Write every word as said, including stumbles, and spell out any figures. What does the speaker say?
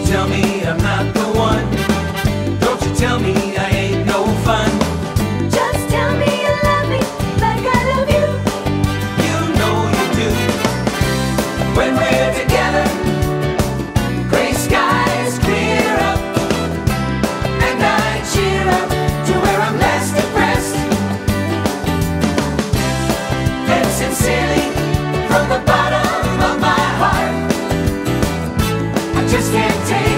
tell me I'm not the one. Don't you tell me I ain't no fun. Just tell me you love me like I love you. You know you do. When we're together, gray skies clear up, and I cheer up to where I'm less depressed. And sincerely, from the bottom of my heart, I just can't take